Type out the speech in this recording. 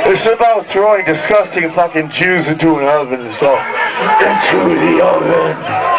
It's about throwing disgusting fucking Jews into an oven. Let's go. Into the oven.